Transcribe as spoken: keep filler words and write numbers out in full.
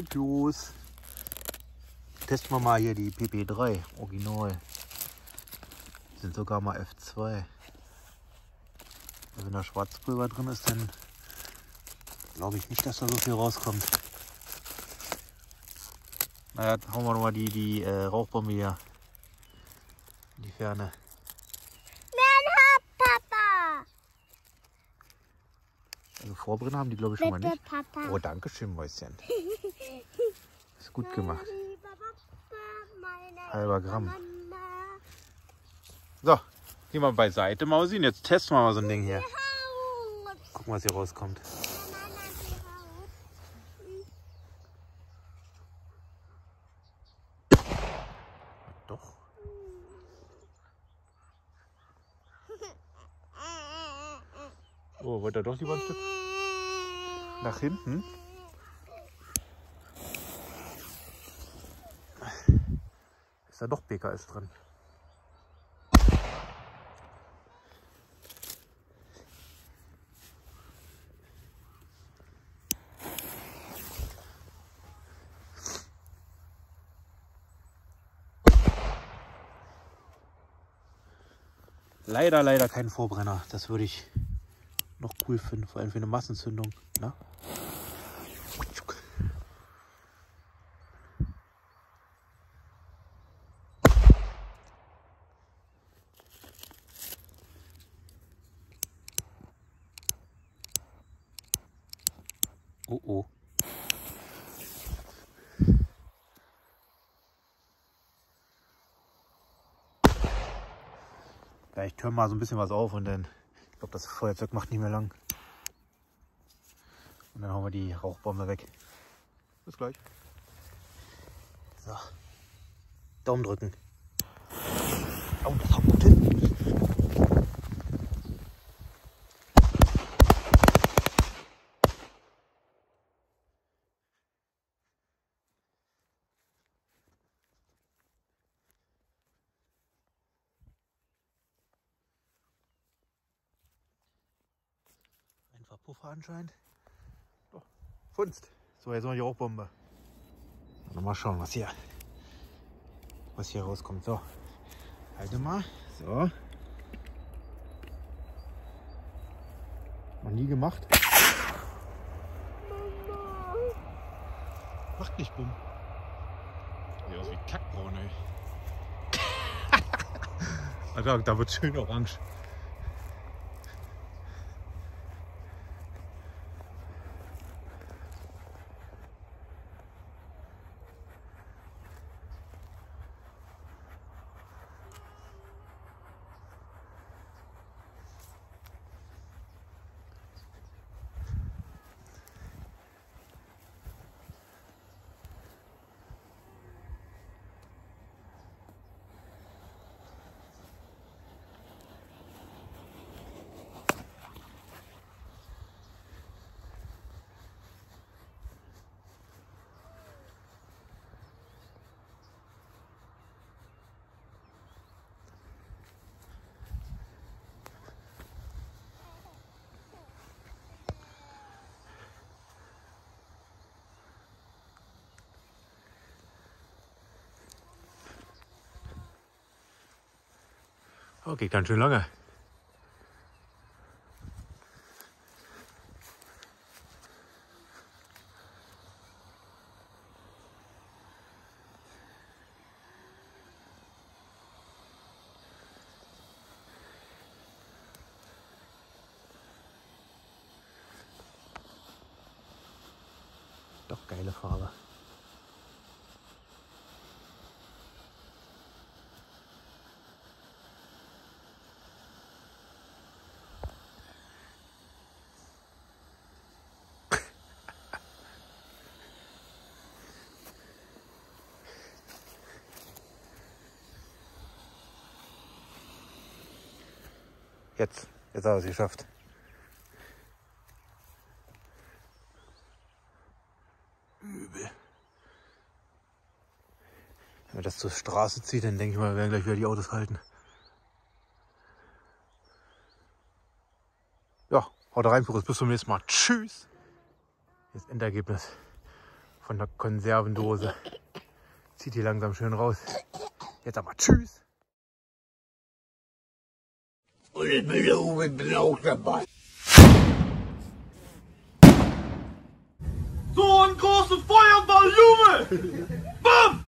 geht los. Testen wir mal hier die P P drei Original. Die sind sogar mal F zwei. Also wenn da Schwarzpulver drin ist, dann glaube ich nicht, dass da so viel rauskommt. Naja, dann hauen wir nochmal die, die äh, Rauchbombe hier in die Ferne. Papa! Also Vorbrenner haben die, glaube ich, schon mal Bitte, nicht. Papa. Oh, danke schön, Mäuschen. Ist gut gemacht. Halber Gramm. So, gehen wir beiseite, Mausi. Und jetzt testen wir mal so ein Ding hier. Gucken, was hier rauskommt. Doch. Oh, wollte er doch lieber ein Stück nach hinten? Ist da doch B K S drin? Leider, leider kein Vorbrenner. Das würde ich noch cool finden, vor allem für eine Massenzündung. Ne? Oh oh. Ja, ich höre mal so ein bisschen was auf und dann, ich glaube, das Feuerzeug macht nicht mehr lang. Und dann hauen wir die Rauchbombe weg. Bis gleich. So. Daumen drücken. Oh, das haut gut hin. Einfach Puffer anscheinend. Doch, Funst. So, jetzt noch die Rauchbombe. Mal schauen, was hier, was hier rauskommt. So, halte mal. So. Noch nie gemacht. Macht nicht bumm. Sieht aus wie Kackbraun, ey. Alter, da wird schön orange. Okay, ganz schön lange. Doch geile Farbe. Jetzt, jetzt hat er es geschafft. Übel. Wenn wir das zur Straße zieht, dann denke ich mal, wir werden gleich wieder die Autos halten. Ja, haut rein, Purus. Bis zum nächsten Mal. Tschüss. Jetzt Endergebnis von der Konservendose. Zieht hier langsam schön raus. Jetzt aber tschüss. Und ich bin da oben, bin auch dabei. So ein großer Feuerball, Junge! Bam!